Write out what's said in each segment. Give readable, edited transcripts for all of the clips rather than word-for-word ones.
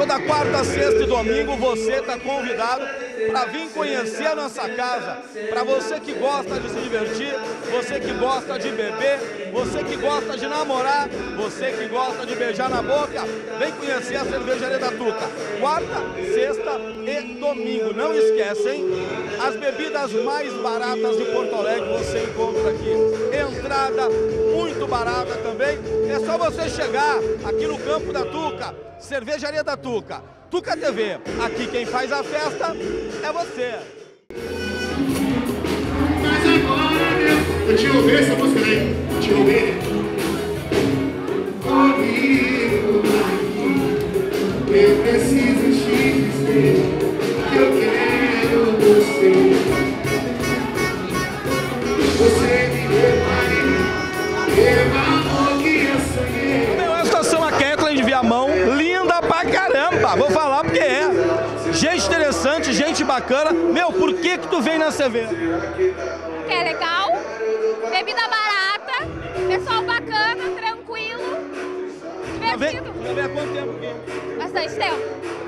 Toda quarta, sexta e domingo você está convidado para vir conhecer a nossa casa. Para você que gosta de se divertir, você que gosta de beber, você que gosta de namorar, você que gosta de beijar na boca, vem conhecer a Cervejaria da Tuca. Quarta, sexta e domingo. Não esquecem, as bebidas mais baratas de Porto Alegre você encontra aqui. Entrada muito barata também. É só você chegar aqui no campo da Tuca, Cervejaria da Tuca. Tuca TV, aqui quem faz a festa é você. Mas agora, eu te roubei essa música aí, te roubei. Comigo aqui, eu preciso te dizer que eu quero você. Você me deu amor que eu sonhei. Meu, esta são a Kathleen de Viamão, linda pra caramba, vou falar porque é. Gente interessante, gente bacana. Meu, por que tu vem na CV? Que é legal, bebida barata, pessoal bacana, tranquilo, divertido. Já vem há quanto tempo aqui? Bastante tempo.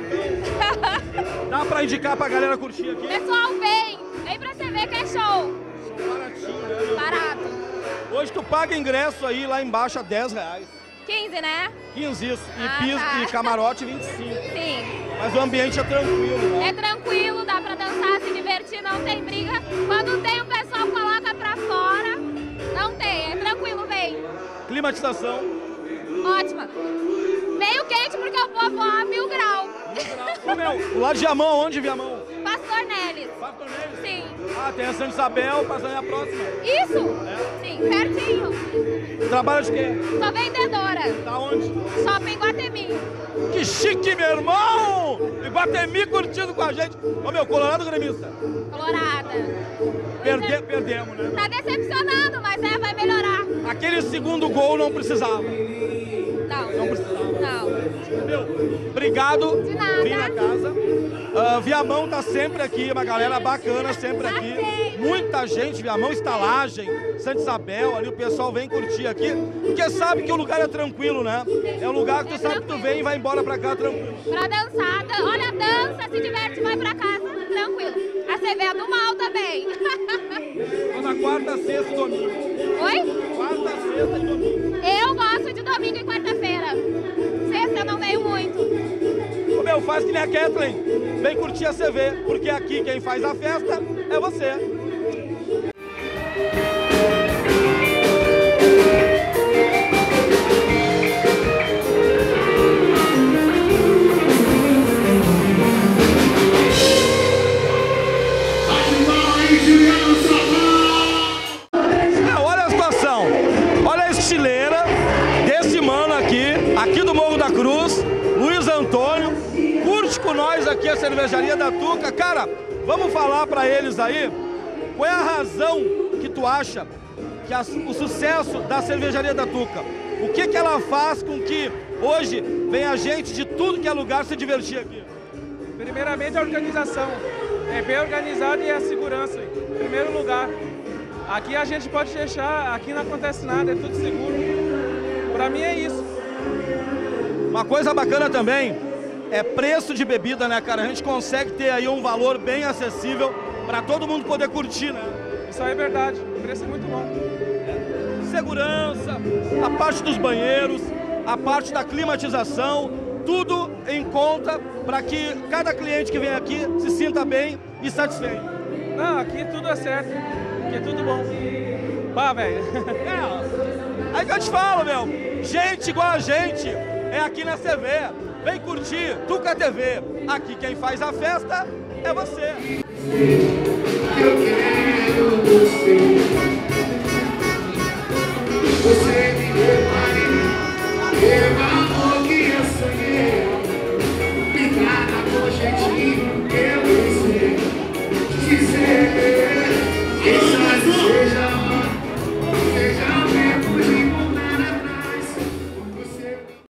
Dá pra indicar pra galera curtir aqui? Pessoal, vem pra você ver que é show. Baratinho, né? Barato. Hoje tu paga ingresso aí lá embaixo a R$10. 15, né? 15 isso. E Ah, piso tá. e camarote 25. Sim. Mas o ambiente é tranquilo, né? É tranquilo, dá pra dançar, se divertir, não tem briga. Quando tem o pessoal coloca pra fora, não tem, é tranquilo, vem. Climatização. Ótima. Meio quente porque o povo ó, 1000 graus. Ô meu, lá de Viamão, onde Viamão? Pastor Neles. Pastor Neles? Sim. Ah, tem a Santa Isabel, passando a próxima. Isso? É? Sim, pertinho. Trabalha de quê? Sou vendedora. Da onde? Shopping Guatemi. Que chique, meu irmão! Iguatemi curtindo com a gente. Ô meu, Colorado gremista. Colorada. Perdemos, né? Tá decepcionando, mas vai melhorar. Aquele segundo gol não precisava. Não precisava. Não. Meu, obrigado. De nada. Vim na casa. Viamão tá sempre aqui, uma galera bacana sempre aqui. Muita gente, Viamão, estalagem, Santa Isabel, ali o pessoal vem curtir aqui. Porque sabe que o lugar é tranquilo, né? É um lugar que tu sabe que tu vem e vai embora pra cá tranquilo. Pra dançar, olha, dança, se diverte, vai pra casa, tranquilo. A CV é do mal também. Na quarta, sexta e domingo. Oi? Quarta, sexta e domingo. Eu gosto de domingo e quarta-feira. Sexta eu não venho muito. Ô meu, faz que nem a Kathleen. Vem curtir a CV, porque aqui quem faz a festa é você. Olha a situação, olha a estileira desse mano aqui do Morro da Cruz, Luiz Antônio, curte com nós aqui a Cervejaria da Tuca. Cara, vamos falar pra eles aí, qual é a razão que tu acha que o sucesso da Cervejaria da Tuca, o que ela faz com que hoje venha gente de tudo que é lugar se divertir aqui? Primeiramente a organização, é bem organizado e a segurança, em primeiro lugar. Aqui a gente pode deixar, aqui não acontece nada, é tudo seguro. Pra mim é isso. Uma coisa bacana também é preço de bebida, né, cara? A gente consegue ter aí um valor bem acessível pra todo mundo poder curtir, né? Isso aí é verdade, o preço é muito bom. Segurança, a parte dos banheiros, a parte da climatização, tudo em conta para que cada cliente que vem aqui se sinta bem e satisfeito. Não, aqui tudo é certo, aqui é tudo bom. Pá, velho. Aí que eu te falo, meu, gente igual a gente é aqui na CV. Vem curtir Tuca TV. Aqui quem faz a festa é você.